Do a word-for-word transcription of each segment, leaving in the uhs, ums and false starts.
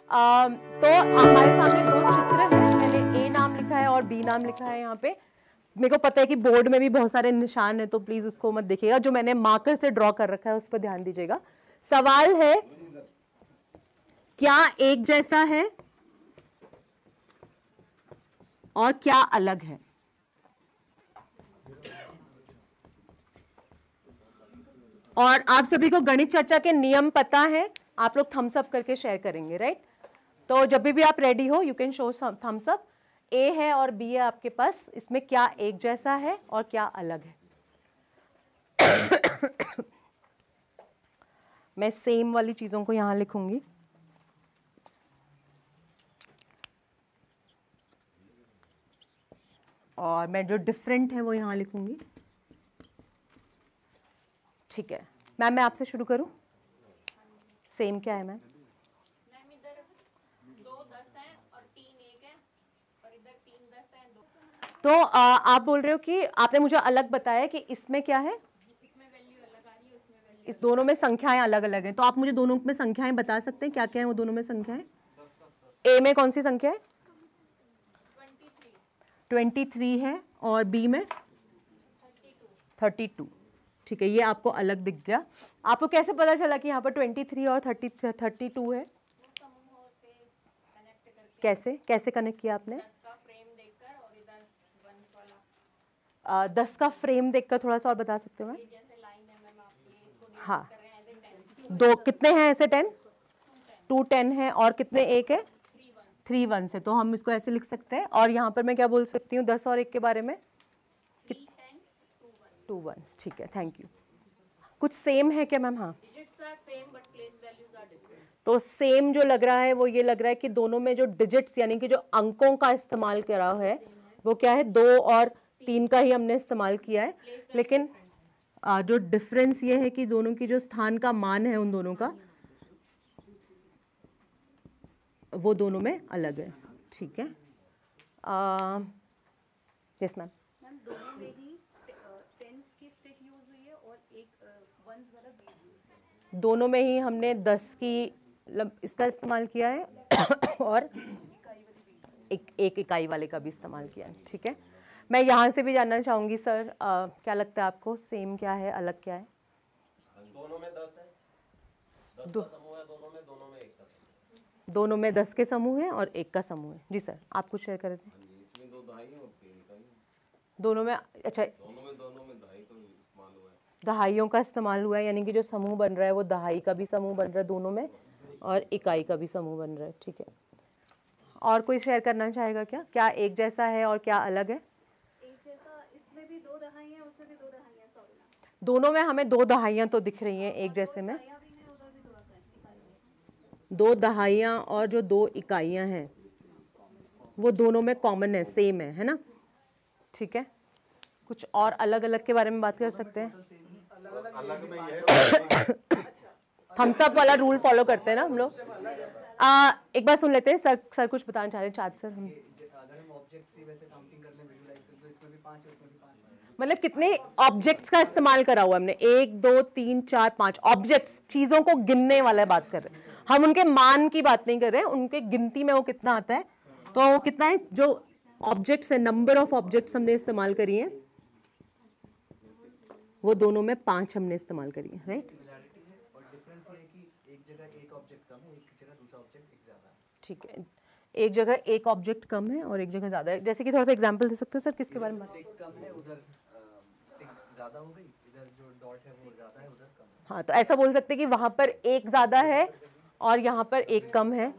आ, तो हमारे सामने दो चित्र हैं, मैंने ए नाम लिखा है और बी नाम लिखा है। यहाँ पे मेरे को पता है कि बोर्ड में भी बहुत सारे निशान हैं, तो प्लीज उसको मत देखिएगा। जो मैंने मार्कर से ड्रॉ कर रखा है उस पर ध्यान दीजिएगा। सवाल है, क्या एक जैसा है और क्या अलग है? और आप सभी को गणित चर्चा के नियम पता है, आप लोग थम्स अप करके शेयर करेंगे, राइट? तो जब भी आप रेडी हो you can show thumbs up. A है और बी है आपके पास, इसमें क्या एक जैसा है और क्या अलग है? मैं सेम वाली चीजों को यहां लिखूंगी। और मैं जो डिफरेंट है वो यहां लिखूंगी। ठीक है मैम, मैं आपसे शुरू करूं। सेम क्या है मैम? मैम इधर दो दस है और तीन एक है और इधर तीन दस है दो। तो आ, आप बोल रहे हो कि आपने मुझे अलग बताया कि इसमें क्या है, इसमें वैल्यू अलग आ रही है, उसमें वैल्यू इस दोनों में संख्याएं अलग अलग हैं। तो आप मुझे दोनों में संख्याएं बता सकते हैं क्या क्या है वो दोनों में संख्याएं? ए में कौन सी संख्या है? ट्वेंटी थ्री है और बी में थर्टी टू। ठीक है, ये आपको अलग दिख गया। आपको कैसे पता चला कि यहाँ पर ट्वेंटी थ्री और थर्टी थर्टी टू है? समूहों से कनेक्ट करके कैसे कैसे कनेक्ट किया आपने? दस का फ्रेम देखकर और इधर वन वाला आ, दस का फ्रेम देखकर थोड़ा सा और बता सकते हो मैम? ये जैसे लाइन है मैम, आप ये इसको डिवाइड हाँ, कर रहे हैं एज टेन, दो कितने हैं ऐसे? टेन, टू टेन है और कितने एक है? थ्री वन से। तो हम इसको ऐसे लिख सकते हैं। और यहाँ पर मैं क्या बोल सकती हूँ दस और एक के बारे में? Two ones. ठीक है, थैंक यू। कुछ सेम है क्या मैम? हाँ, digits are same but place values are different. तो सेम जो लग रहा है वो ये लग रहा है कि दोनों में जो डिजिट्स यानी कि जो अंकों का इस्तेमाल करा है वो क्या है? दो और तीन का ही हमने इस्तेमाल किया है। लेकिन आ, जो डिफरेंस ये है कि दोनों की जो स्थान का मान है उन दोनों का वो दोनों में अलग है। ठीक है, यस मैम। मैम दोनों में ही टेंस की स्टिक यूज हुई है और एक वंस वाला बीट यूज है। दोनों में ही हमने दस की इसका इस्तेमाल किया है और एक एक इकाई वाले का भी इस्तेमाल किया है। ठीक है, मैं यहाँ से भी जानना चाहूँगी सर, आ, क्या लगता है आपको सेम क्या है अलग क्या है? दोनों में दस है, दस दो, का समूह है दोनों में, दोनों में एक का समूह। दोनों में दस के समूह है और एक का समूह है। जी सर, आप कुछ शेयर करें थे? इसमें दो दहाई और तीन इकाई। दोनों में, अच्छा, दोनों में दोनों में दहाई का इस्तेमाल हुआ है। दहाइयों का इस्तेमाल हुआ है, यानी कि जो समूह बन रहा है वो दहाई का भी समूह बन रहा है दोनों में और इकाई का भी समूह बन रहा है। ठीक है, और कोई शेयर करना चाहेगा क्या? क्या एक जैसा है और क्या अलग है? एक जैसा इसमें भी दो दहाइयाँ, उसमें भी दो दहाइयाँ, सॉरी मैम। दोनों में हमें दो दहाइयाँ तो दिख रही हैं एक जैसे में। दहाइयाँ भी हैं, उधर भी दो दहाइयाँ। दो दहाइयाँ और जो दो इकाइयाँ हैं वो दोनों में कॉमन है, सेम है, है ना? ठीक है, कुछ और अलग अलग के बारे में बात कर सकते हैं? अलग में ये थम्स अप वाला रूल फॉलो करते हैं ना हम लोग। आ, एक बार सुन लेते हैं सर। सर कुछ बताना चाह रहे हैं चाँद सर? हम अगर हम ऑब्जेक्ट की वैसे काउंटिंग कर लें, विजुलाइज करें, तो इसमें भी पांच है, उसमें भी पांच है। मतलब कितने ऑब्जेक्ट्स का इस्तेमाल करा हुआ हमने? एक, दो, तीन, चार, पांच ऑब्जेक्ट्स, चीजों को गिनने वाला बात कर रहे हैं हम, उनके मान की बात नहीं कर रहे हैं, उनके गिनती में वो कितना आता है। तो वो कितना है जो ऑब्जेक्ट्स है, नंबर ऑफ ऑब्जेक्ट्स हमने इस्तेमाल करी है वो दोनों में पांच हमने इस्तेमाल करी है, राइट? सिमिलैरिटी है और डिफरेंस ये है कि एक जगह एक ऑब्जेक्ट कम है, एक जगह दूसरा ऑब्जेक्ट एक ज्यादा है। ठीक है, एक जगह एक ऑब्जेक्ट कम है और एक जगह ज्यादा है। जैसे कि थोड़ा सा एग्जांपल दे सकते हो सर, किसके बारे में बात? स्टिक कम है, उधर स्टिक ज्यादा हो गई, इधर जो डॉट है वो ज्यादा है, उधर कम है। हाँ, तो ऐसा बोल सकते हैं कि वहां पर एक ज्यादा है और यहाँ पर एक कम है।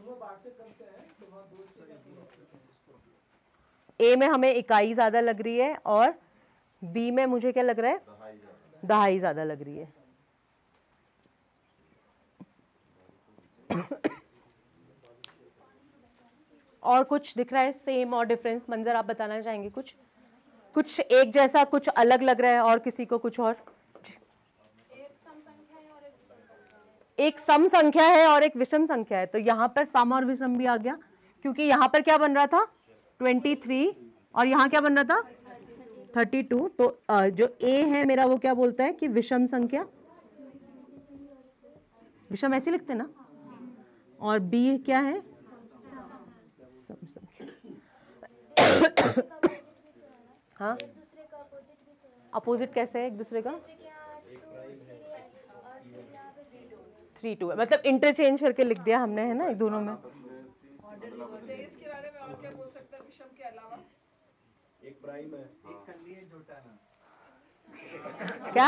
ए में हमें इकाई ज्यादा लग रही है और बी में मुझे क्या लग रहा है? दहाई ज्यादा लग रही है। और कुछ दिख रहा है सेम और डिफरेंस? मंजर आप बताना चाहेंगे कुछ? कुछ एक जैसा, कुछ अलग लग रहा है और किसी को कुछ और? एक सम संख्या है और एक विषम संख्या है। एक सम संख्या है और एक विषम संख्या है, तो यहाँ पर सम और विषम भी आ गया, क्योंकि यहाँ पर क्या बन रहा था? ट्वेंटी थ्री और यहाँ क्या बन रहा था? Thirty two. तो जो ए है मेरा वो क्या बोलता है कि विषम संख्या, विषम ऐसे लिखते हैं ना, और बी क्या है? सम संख्या हाँ अपोजिट कैसे है एक दूसरे का? थ्री टू है, मतलब इंटरचेंज करके लिख दिया हमने, है ना, एक दोनों में। इसके बारे में और क्या बोल सकते हैं विषम के अलावा? एक प्राइम है, एक कर लिए जोटा ना क्या?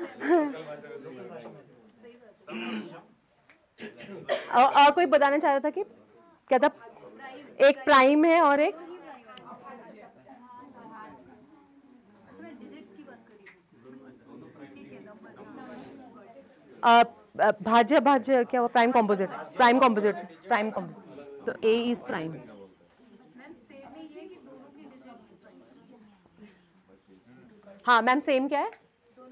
और, और कोई बताना चाह रहा था कि क्या था? एक प्राइम है और एक आ, भाज्य भाज्य क्या हुआ? Prime composite, prime composite, prime composite. तो ए इज प्राइम। हाँ मैम सेम क्या है?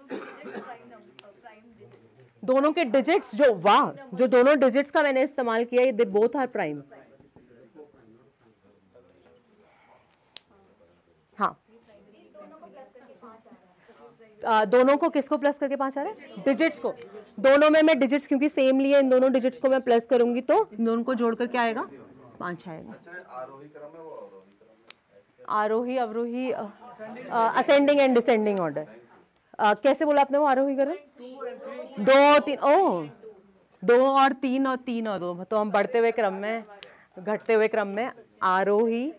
दोनों के डिजिट्स जो, वाह, जो दोनों डिजिट्स का मैंने इस्तेमाल किया, दे बोथ आर प्राइम। हाँ आ, दोनों को किसको प्लस करके पांच आ रहा है? डिजिट्स को। दोनों में मैं डिजिट्स क्योंकि सेम लिए, इन दोनों डिजिट्स को मैं प्लस करूंगी तो इन दोनों को जोड़कर क्या आएगा? पांच आएगा। आरोही अवरोही, असेंडिंग एंड डिसेंडिंग ऑर्डर। कैसे बोला आपने वो आरोही क्रम? दो तीन, ओ दो और तीन और तीन और दो, तो हम बढ़ते हुए क्रम में, घटते हुए क्रम में आरोही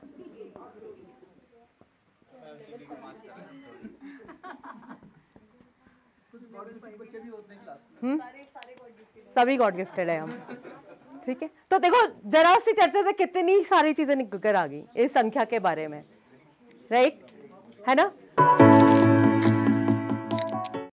हम्म सभी गॉड गिफ्टेड है हम। ठीक है, तो देखो जरा सी चर्चा से कितनी सारी चीजें निकल कर आ गई इस संख्या के बारे में, राइट, है ना?